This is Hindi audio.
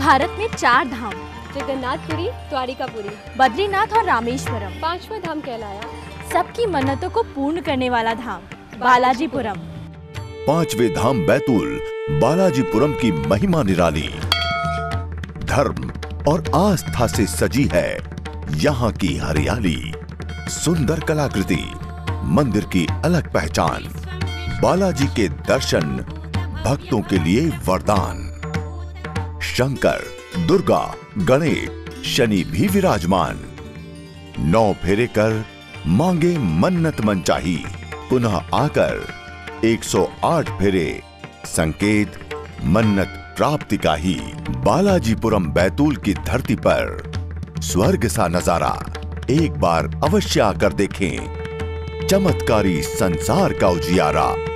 भारत में 4 धाम, जगन्नाथपुरी, द्वारिकापुरी, बद्रीनाथ और रामेश्वरम। 5वां धाम कहलाया सबकी मन्नतों को पूर्ण करने वाला धाम, बालाजीपुरम। 5वें धाम बैतूल, बालाजीपुरम की महिमा निराली। धर्म और आस्था से सजी है यहाँ की हरियाली। सुंदर कलाकृति, मंदिर की अलग पहचान। बालाजी के दर्शन भक्तों के लिए वरदान। शंकर, दुर्गा, गणेश, शनि भी विराजमान। 9 फेरे कर मांगे मन्नत मनचाही। पुनः आकर 108 फेरे, संकेत मन्नत प्राप्ति का ही। बालाजीपुरम बैतूल की धरती पर स्वर्ग सा नजारा एक बार अवश्य आकर देखें। चमत्कारी संसार का उजियारा।